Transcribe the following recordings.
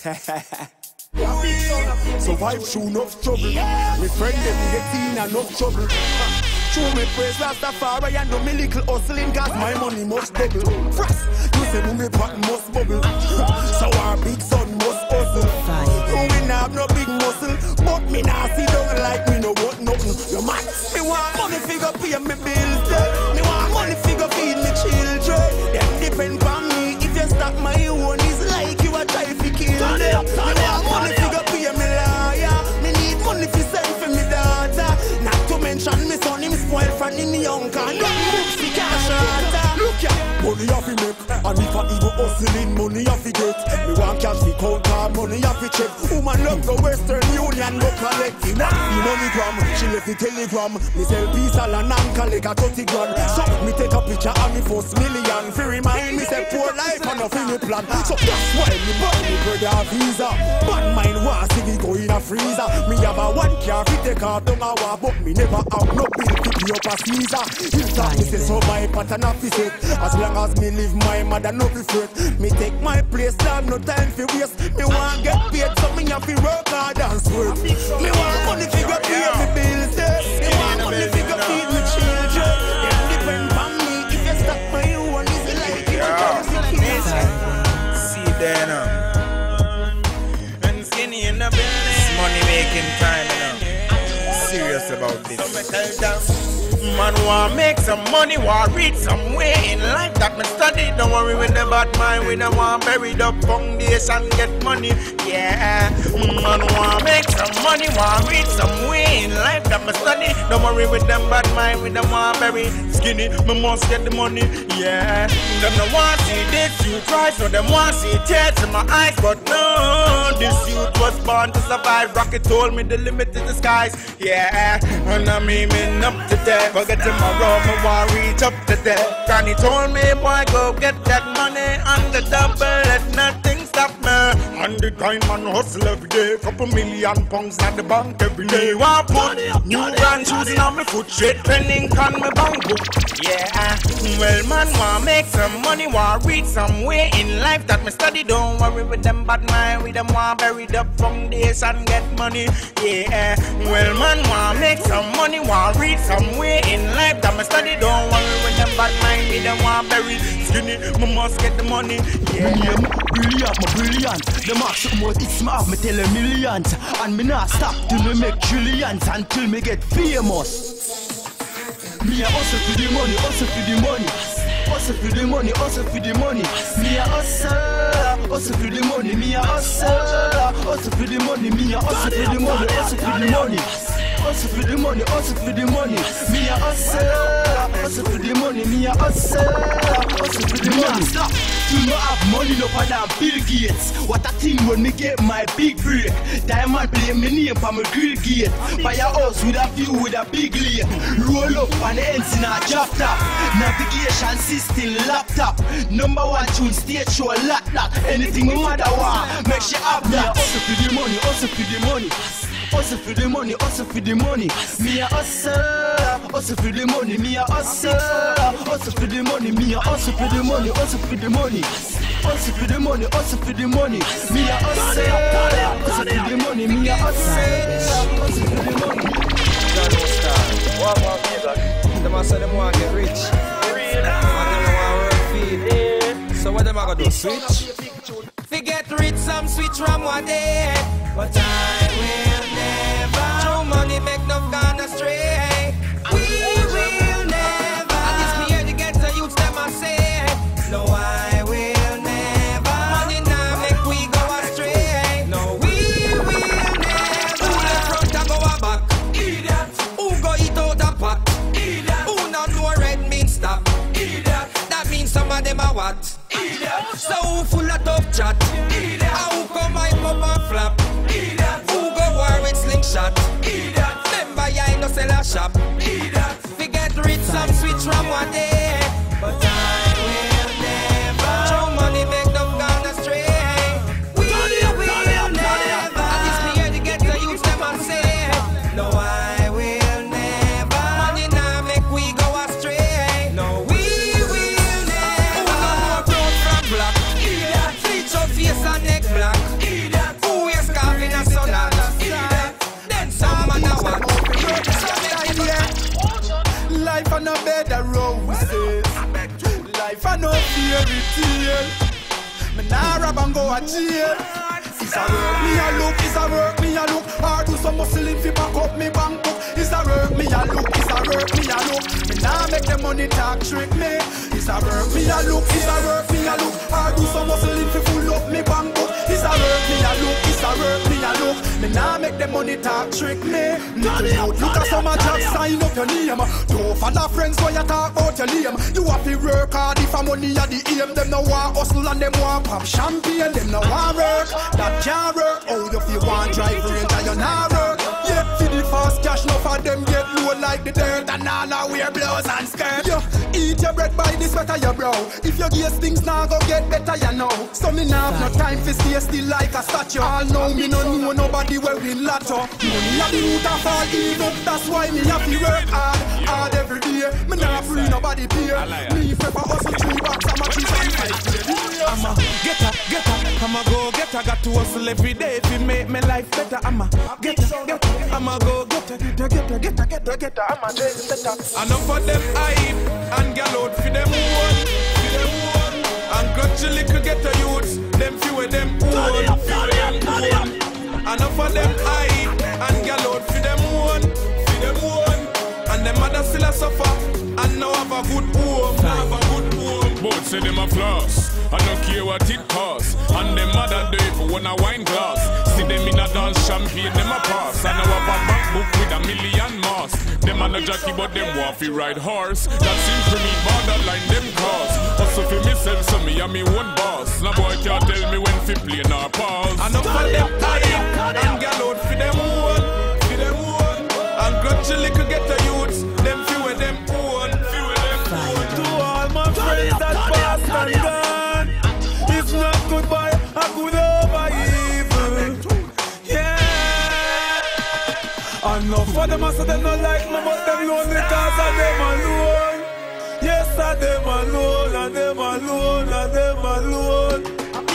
Survive through enough trouble. My friend them get in enough trouble. True me praise Rastafari and do me little hustling, cause my money must double. Frost, you say me pot must bubble. So our big son must hustle. We nah have no big muscle, but me nah see down like me no want nothing. You mad? Me want money figure pay me bills. Me want money figure feed me children. Them depend on me. If you stop my own, it's like you a try to kill them. Me want money figure pay me lawyer. Me need money for send for me daughter. Not to mention me son him spoiled from him young can. Don't move for cash out. Look ya, money off fi make, and if I even hustling, money off fi get. Me want cash fi count car, money off fi check. Woman love the Western Union, go collect. Me want the money gram, she left the telegram. Me sell pizza and collect a 30 grand. So me take a picture of me first million. Fi remind me say poor life and nothing me plan. So that's why me buy me brother a visa. Bad mind want see me go in a freezer. Me have a one car fi take off down a war, but me never have no bill to be up a Caesar. You talk me say so my pattern of it. As long as me live my mother no be fret. Me take my place down, no time for waste. Me want get paid so me have to work hard and sweat. Me want money figure pay me bills. Me want money figure feed me children. Them depend on me. If you stop my own, it's like you can't see there now. And skinny in the building. Money making time now. Serious about this. So me tell them. Man want make some money, want reach somewhere in life that me study. Don't worry with the bad mind, we don't want buried up foundation, get money. Yeah, man want make some money, want reach somewhere in life that me study. Don't worry with them bad mind, we don't want bury skinny. Me must get the money. Yeah, them no want see this youth rise, so them want see tears in my eyes, but no, this youth was born to survive. Rocket told me the limit is the skies. Yeah, and I'm aiming up to there. Forget tomorrow, me want reach up to there. Granny told me, boy, go get that money on the double, let nothing stop me. 100 kind man hustle every day. Couple million pounds at the bank every day. Want put new brand shoes on my foot, straight trending on my bank book. Yeah, well man want make some money, want reach somewhere in life that me study. Don't worry with them bad mind, with them want buried up foundation, get money. Yeah, well man want make some money, want reach somewhere in life that me study. Don't worry with them bad mind, with them want buried skinny. Me must get the money. Yeah, brilliant, my brilliant. The max up more it's smart, me tell a millions. And me not stop till me make trillions until me get famous. Me a hustle for the money, hustle for the money. Hustle for the money, hustle for the money. Me a hustle for the money. Me a hustle for the money. Me a hustle for the money, hustle for the money. Hustle for the money, hustle for the money. Me a hustle for the money. Me a hustle for the money. Stop. You know have money no for damn Bill Gates. What a thing when me get my big break. Diamond play me name for my grill gate. Buy a house with a view with a big lake. Roll up on the ends in a drop top. Navigation system laptop. #1 tune stage show lot that. Anything my mother want, make she have that. Hustle for the money, hustle for the money. Hustle for the money, hustle for the money. Me a hustle for the money. Me a hustle for the money. Me a hustle for the money, hustle for the money. Hustle for the money, hustle for the money. Me a hustle for the money. Me a hustle for the money. Them a say them want get rich. And them want work feed. So what them a gonna do? Switch? Forget rich, some switch from one day. But I will never. True money make no gone astray. We will never. And this me here to get the youths them a say. No, I will never. Money now make we go astray. No, we will never. Who the front and go a back? Idiot. Who go eat out a pot? Idiot. Who not know red means stop? Idiot. That means some of them are what? Idiot. So who full of tough chat? Idiot. Who come my pop and flap? Idiot. Who go war with slingshot? Idiot. Remember I no sell a shop? Idiot. Forget rich some switch from one day. But I will never. True money make them gone astray. We will never. And this me here to get the youths them and say. No, I will never. Money now make we go astray. No, we will never. Who no more broke from black? Idiot. Bleach your face and neck black. Idiot. tail. Me nah rob and go a jail. It's a work me a look, it's a work me a look. Or do some muscling fi back up me bank book. It's a work me a look, it's a work me a look. Me nah make the money talk trick me. It's a work me a look, it's a work me a look. Or do some muscling fi full up me bank book. It's a work me a look, it's a work me a look. Me nah make the money talk trick me. Look at some a job, sign up your name. Don't follow friends when you talk about your name. You have to work hard if a money at the aim. Them no want hustle and them want pop champagne. Them no want work, that can't work. Oh, if you want drive range and you not work. Yeah, for the fast cash, no for them get low like the dirt. And all I wear blouse and skirt. You eat your bread by the sweat of your brow. If your gears things now go get better, you know. So me nah have no time for stay still like a statue. All know me no know nobody will win lotto. Money at the root of all evil. That's why me have to work hard every day. Me nah free nobody pay. Me prefer hustle 3 bucks and my cheese and 5. I'm a getter. I'ma go getter. Got to hustle every day to make my life better. I'm a getter. I'ma go getter. I'm a getter. Enough of them hype and gal out for them one. And gradually could get the youths. Them few of them own. Enough of them hype and gal out for them one. And them mother still a suffer. And now have a good home. Both say them a floss. I don't care what it costs. And them mother do it for one a wine glass. See them in a dance champagne, them a pass. And now have a bank book with $1 million mass. Them a no jockey but them want to ride horse. That's in for me borderline them cause. Also for myself so me and me one boss. Now boy can't tell me when fi play nor pause. And up for them hype and gal out for them one. And gradually could get the youths. Them few of them own. To all my friends that passed and gone. It's not goodbye, a good over evil. Yeah. Enough for them, I say them not like me, but them lonely cause of them alone. Yes, of them alone, and them alone, and them alone.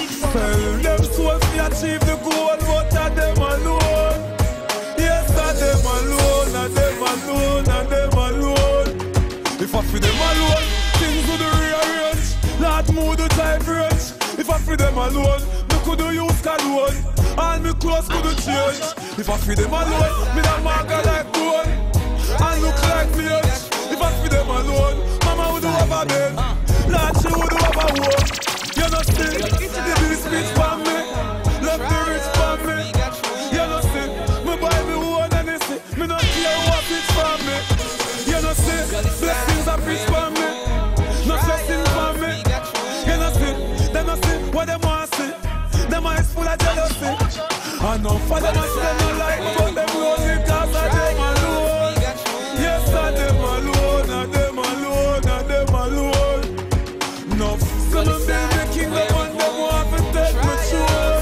Tell them souls to achieve the goal, but of them alone. Yes, of them alone, and them alone, and them alone. If I feel them alone, things would rearrange. Not move the time range. If I feel them alone, me could use cologne. All me clothes could change. If I feel them alone, me that marker like bone. And look like me. If I feel them alone, mama would have a bed. Lord, she would have a home. You know see, the big speech for me. Love the rich for me. You know see, me buy me one and they see. Me not care what it's for me. You know see, blessings are preached for me. No stressing for me. You know see, they no see what them want see. Them eyes full of jealousy. I know for them I see them not like me, but them lonely cause of them alone. Yes, of them alone, of them alone, of them alone. No, some of them the kingdom and them want to take my throne.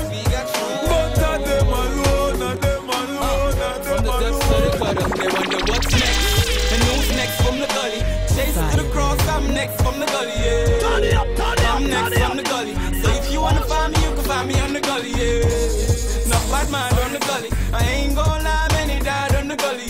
But of them alone, of them alone, of them alone. They wonder what's next, and who's next from the gully. Chase to the cross, I'm next from the gully, yeah. I'm next from the gully. So if you wanna find me, you can find me on the gully, yeah. No bad man on the gully. I ain't gonna lie, many died on the gully,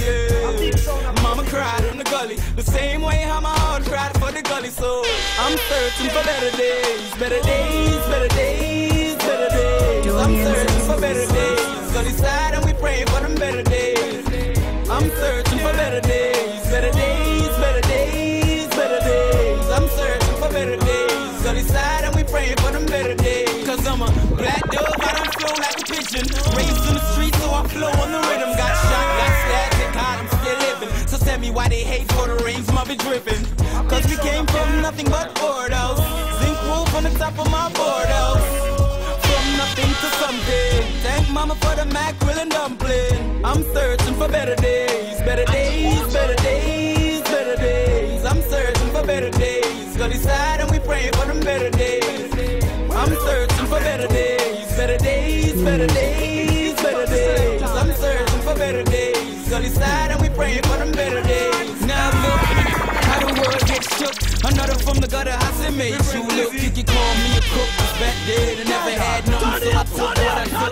yeah. Mama cried on the gully, the same way how my heart cried for the gully. So I'm searching for better days, better days, better days, better days. I'm searching for better days. Gully side and we praying for them better days. I'm searching for better days, better days, better days, better days. I'm searching for better days. Gully side and we praying for them better days. Cause I'm a black dove, I don't flow like a pigeon. Raised in the street, so I flow on the rhythm. Got shot, got stabbed, and God, I'm still living. So tell me why they hate for the rains, might be dripping. Cause we came from nothing but boardhouse. Zinc roof on the top of my boardhouse. From nothing to something. Thank mama for the mackerel and dumpling. I'm searching for better days, better days, better days, better days. I'm searching for better days. Gully side and we praying for them better days. I'm searching for better days, better days, better days, better days. I'm searching for better days. Gully side and we praying for them better days. Now look how the world gets shook. Another from the gutter house that made you look. Kiki called me a cook, was back dead and never had nothing, so I took what I took.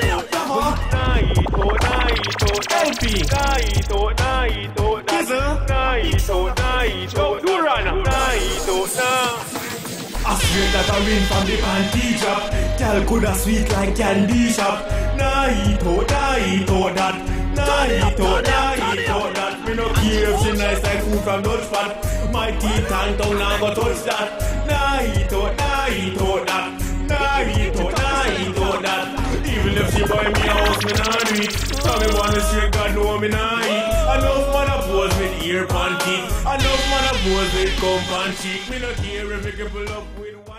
straight like a rain from the panty drop. Girl coulda sweet like candy shop. Nah eat out that. Nah eat out that. Me no care if she nice like food from Dutch pot. My teeth and tongue now go touch that. Nah eat out that. Nah eat out that. Even if she buy me a house, me nah do it. Tell me one straight, God know me nah eat. Enough man a pose with ear pan teeth. Enough man a pose with comb pan cheek. Me no care if you can pull up with one.